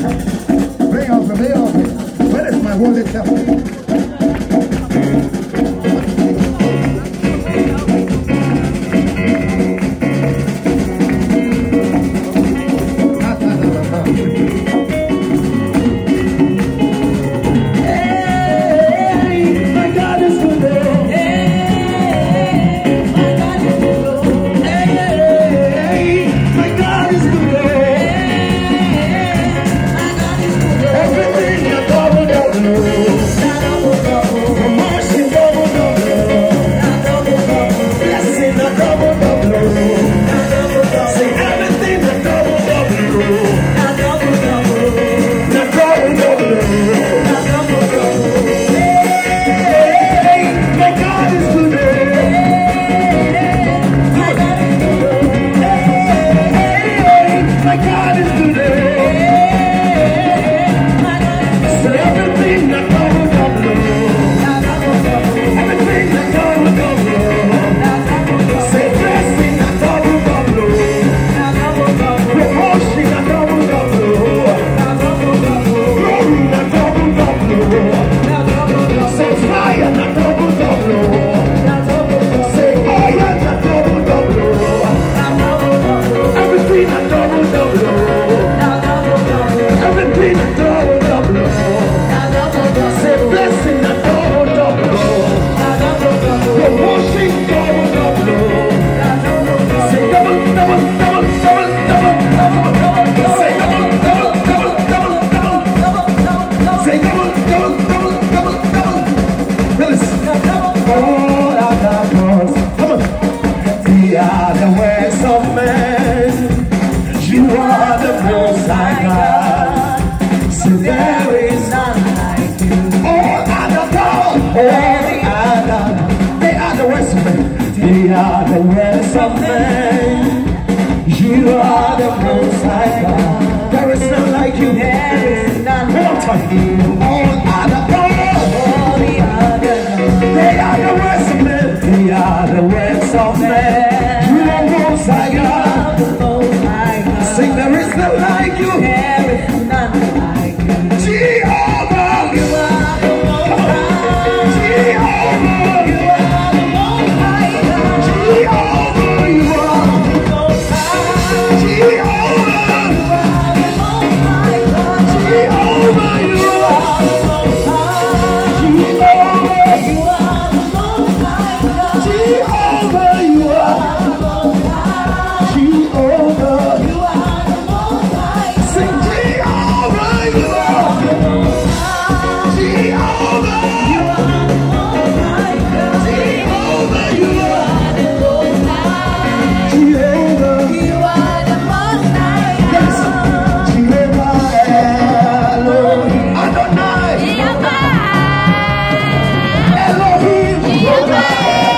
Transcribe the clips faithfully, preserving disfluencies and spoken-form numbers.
Bring off, bring off. Where is my holy self? They are the words of men. You are the most high God. There is none like you. There is none like you. All other gods, all the other. They are the words of men. They are the words of men. You are the most high God. The most high God. Sing, there is none like you. There is none like you. Jehovah, you are the most high. Jehovah, you are the most high God. Jehovah, you are the most high. Jehovah, you are the most high God. Jehovah, you are the most high. Jehovah, you are the most high God. Jehovah, you are the most high. Jehovah, you are the most high. Sing Jehovah, you are the most high. Jehovah, you are the most high God. Jehovah, you are the most high. Jehovah, you are the most high God. Yes, Jehovah, Elohim, Adonai, Elohim, Adonai.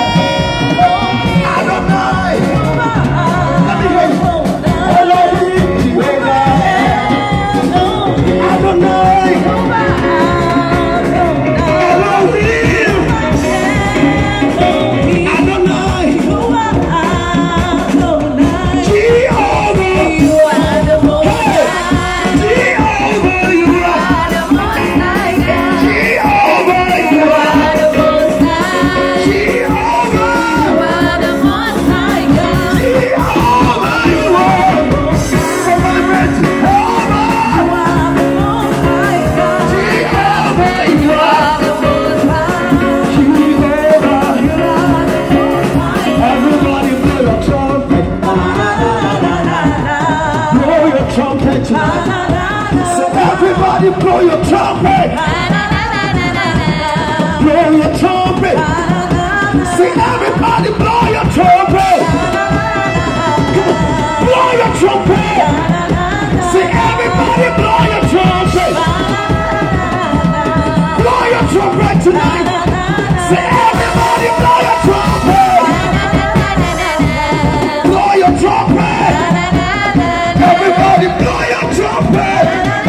Let me hear you. Elohim, Jehovah, Adonai, Elohim, Adonai, Jehovah, you are the most high. Jehovah, you are the most high God. Jehovah, you are the most high. Jehovah, you are the most high God. Jehovah, you are the most high. Somebody read Jehovah, you are the most high God. Jehovah, you are the most high. Jehovah, you are the most high. Everybody blow your trumpet. Blow your trumpet tonight. So everybody blow your trumpet. Blow your trumpet. See, everybody blow your trumpet. Come on, blow your trumpet. See, everybody blow your trumpet. Blow your trumpet tonight. See, everybody blow your trumpet. Blow your trumpet. Everybody blow your trumpet.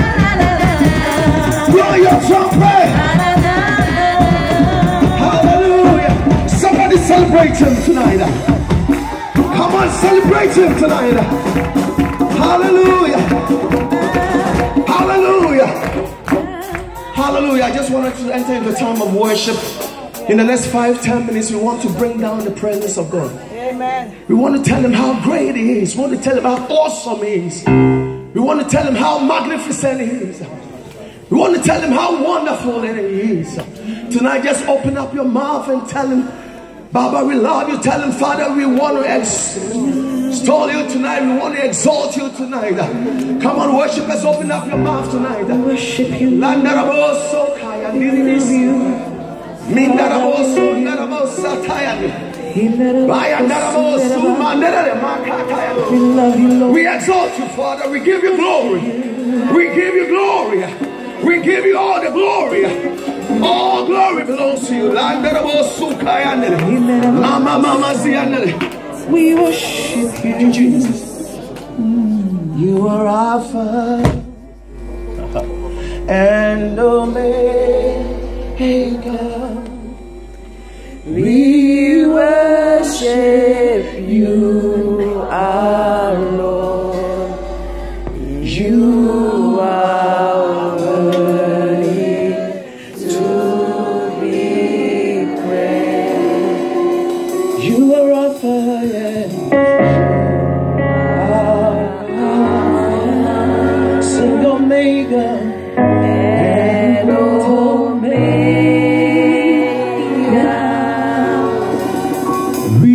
Blow your trumpet. Hallelujah. Somebody celebrate him tonight. Come on, celebrate him tonight. Hallelujah. Hallelujah. Hallelujah. I just wanted to enter into a time of worship. In the next five, ten minutes, we want to bring down the presence of God. Amen. We want to tell him how great he is. We want to tell him how awesome he is. We want to tell him how magnificent he is. We want to tell him how wonderful he is. Tonight, just open up your mouth and tell him, Baba, we love you. Tell him, Father, we want to extol you tonight. We want to exalt you tonight. Come on, worshipers, open up your mouth tonight. Worship you. We exalt you, Father. We give you glory. We give you glory. We give you all the glory. All glory belongs to you. We worship you, Jesus. You are Alpha and Omega. We worship you, our Lord. You are worthy to be praised. You are Alpha and Omega. Sing Omega And Omega. We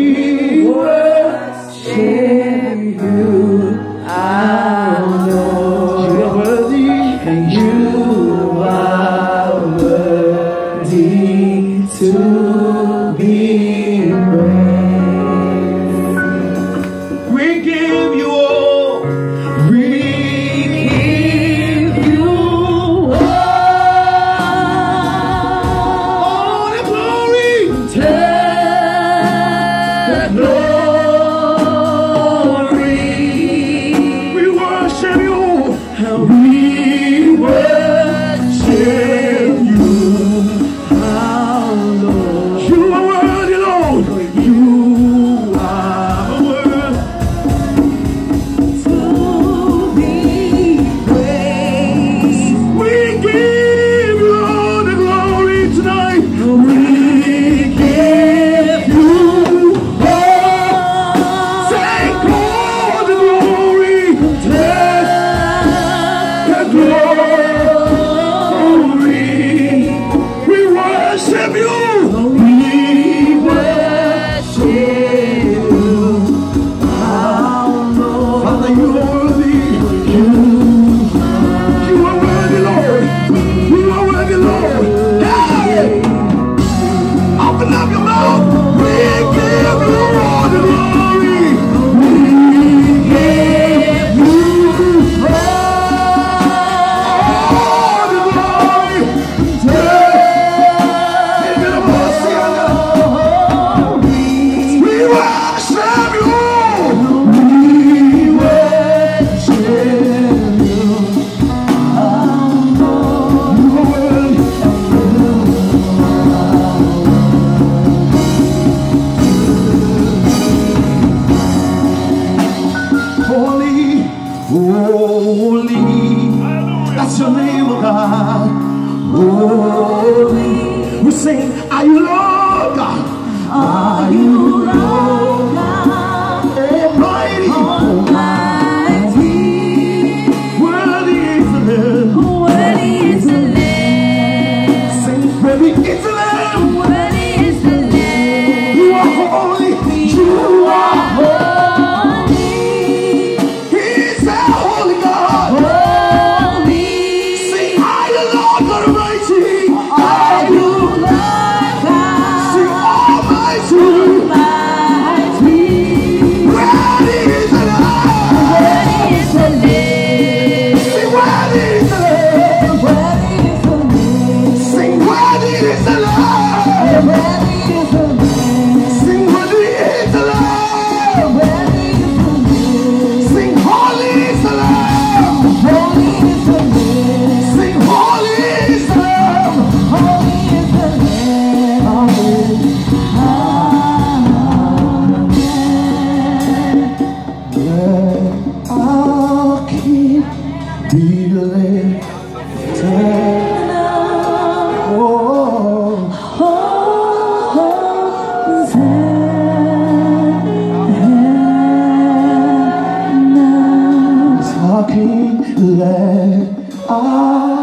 worship you, our Lord. You are worthy. You are worthy to be praised. We give you all. We Give you all all the glory. the glory. We worship you. We worship you, our Lord. You are worthy, Lord. You are Worthy. to be praised. We give you all the glory tonight. We give you all Take all the glory. the glory. We worship you. We worship you, our Lord. Father, you are worthy. You, you are worthy, Lord. You are worthy, Lord. Hey! Open up your mouth. We give you all the glory. We give you All the glory. all. We worship you. We worship you, our Lord. You are worthy. Holy, holy, that's your name, oh God. Holy, we sing, are you Lord God? Are you Lord God Almighty, Almighty? worthy is the Lamb. Worthy is the Lamb. Sing, worthy is the Lamb. Worthy is the Lamb. You are holy, you are Holy, He's a holy God. holy. Sing, are you Lord God Almighty? Are you Lord Sing, God Almighty. Almighty? Worthy is the Lamb. Worthy is the Lamb. Sing, worthy is the Lamb. Worthy is the Lamb. Sing, worthy is the Lamb. Worthy is the Lamb. Sing, worthy is the Lamb. Worthy is the Lamb. Sing, holy is the Lamb. Holy is the Lamb. Sing, holy is the Lamb. Holy is the Lamb. Let our King be lifted talking, let I